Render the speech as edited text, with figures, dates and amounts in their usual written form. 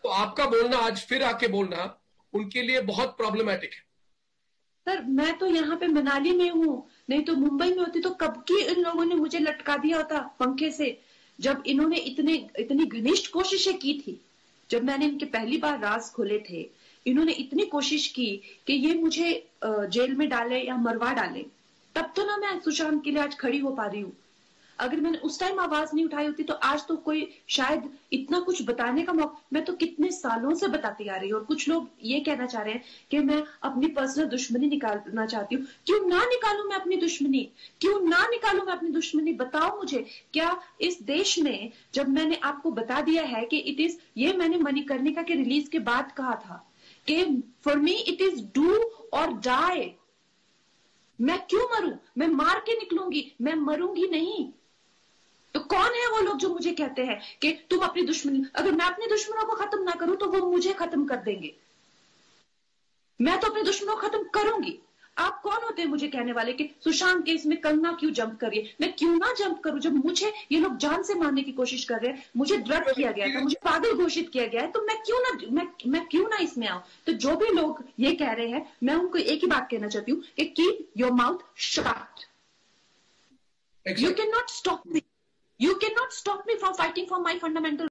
तो आपका बोलना आज फिर आके बोलना उनके लिए बहुत प्रॉब्लमैटिक है। सर मैं तो यहाँ पे मनाली में हूँ, नहीं तो मुंबई में होती तो कब की इन लोगों ने मुझे लटका दिया होता पंखे से। जब इन्होंने इतनी घनिष्ठ कोशिशें की थी, जब मैंने इनके पहली बार राज खोले थे, इन्होंने इतनी कोशिश की कि ये मुझे जेल में डाले या मरवा डाले, तब तो ना मैं सुशांत के लिए आज खड़ी हो पा रही हूँ। अगर मैंने उस टाइम आवाज नहीं उठाई होती तो आज तो कोई शायद इतना कुछ बताने का मौका, मैं तो कितने सालों से बताती आ रही हूँ। और कुछ लोग ये कहना चाह रहे हैं कि मैं अपनी पर्सनल दुश्मनी निकालना चाहती हूँ। क्यों ना निकालूं मैं अपनी दुश्मनी, क्यों ना निकालूं मैं अपनी दुश्मनी? बताओ मुझे, क्या इस देश में जब मैंने आपको बता दिया है कि इट इज, ये मैंने मणिकर्णिका के रिलीज के बाद कहा था कि for me it is do और डाई। मैं क्यों मरूं? मैं मार के निकलूंगी, मैं मरूंगी नहीं। तो कौन है वो लोग जो मुझे कहते हैं कि तुम अपनी दुश्मनी, अगर मैं अपनी दुश्मनों को खत्म ना करूं तो वो मुझे खत्म कर देंगे। मैं तो अपने दुश्मनों को खत्म करूंगी। आप कौन होते हैं मुझे कहने वाले कि सुशांत केस में कंगना क्यों जंप करिए? मैं क्यों ना जंप करूं जब मुझे ये लोग जान से मारने की कोशिश कर रहे हैं, मुझे ड्रग किया गया था, मुझे पागल घोषित किया गया है, तो मैं क्यों ना इसमें आऊं? तो जो भी लोग ये कह रहे हैं, मैं उनको एक ही बात कहना चाहती हूँ कि keep your mouth shut. You cannot stop me. You cannot stop me from fighting for my fundamental